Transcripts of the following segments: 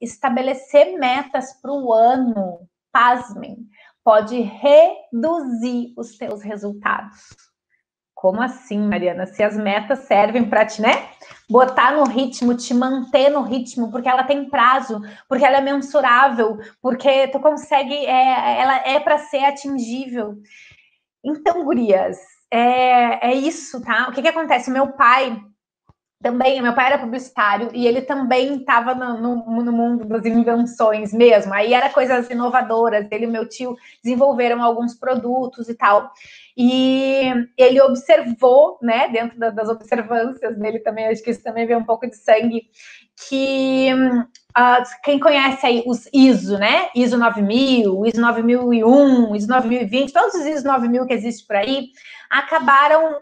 estabelecer metas para o ano, pasmem, pode reduzir os teus resultados. Como assim, Mariana? Se as metas servem para te, né, botar no ritmo, te manter no ritmo, porque ela tem prazo, porque ela é mensurável, porque tu consegue, ela é para ser atingível. Então, gurias, é isso, tá? O que acontece? Meu pai era publicitário e ele também estava no mundo das invenções mesmo. Aí era coisas inovadoras. Ele e meu tio desenvolveram alguns produtos e tal. E ele observou, né, dentro das observâncias dele também, acho que isso também veio um pouco de sangue, que quem conhece aí os ISO, né? ISO 9000, ISO 9001, ISO 9020, todos os ISO 9000 que existem por aí, acabaram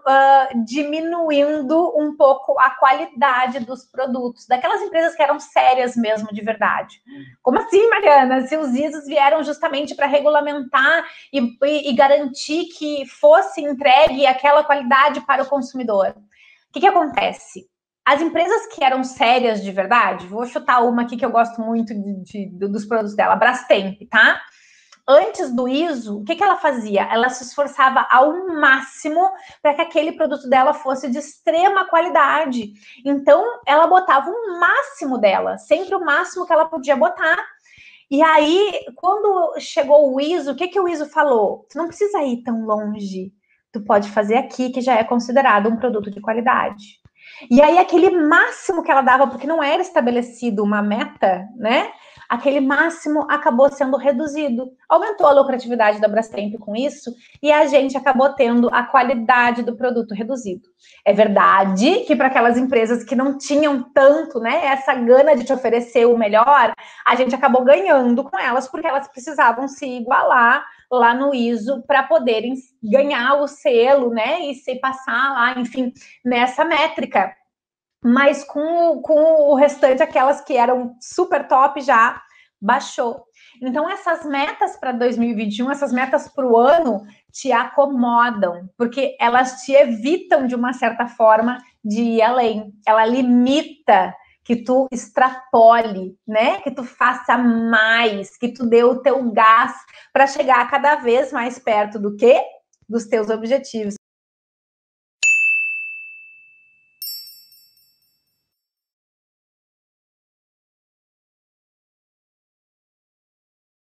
diminuindo um pouco a qualidade dos produtos, daquelas empresas que eram sérias mesmo, de verdade. Como assim, Mariana? Se os ISOs vieram justamente para regulamentar e garantir que fosse entregue aquela qualidade para o consumidor. O que acontece? As empresas que eram sérias de verdade, vou chutar uma aqui que eu gosto muito dos produtos dela, a Brastemp, tá? Antes do ISO, o que ela fazia? Ela se esforçava ao máximo para que aquele produto dela fosse de extrema qualidade. Então, ela botava o máximo dela, sempre o máximo que ela podia botar. E aí, quando chegou o ISO, o que o ISO falou? Tu não precisa ir tão longe. Tu pode fazer aqui, que já é considerado um produto de qualidade. E aí, aquele máximo que ela dava, porque não era estabelecido uma meta, né? Aquele máximo acabou sendo reduzido. Aumentou a lucratividade da Brastemp com isso e a gente acabou tendo a qualidade do produto reduzido. É verdade que para aquelas empresas que não tinham tanto, né, essa gana de te oferecer o melhor, a gente acabou ganhando com elas porque elas precisavam se igualar lá no ISO para poderem ganhar o selo, né, e se passar lá, enfim, nessa métrica. Mas com o restante, aquelas que eram super top já baixou. Então, essas metas para 2021, essas metas para o ano, te acomodam, porque elas te evitam, de uma certa forma, de ir além. Ela limita que tu extrapole, né? Que tu faça mais, que tu dê o teu gás para chegar cada vez mais perto do quê? Dos teus objetivos.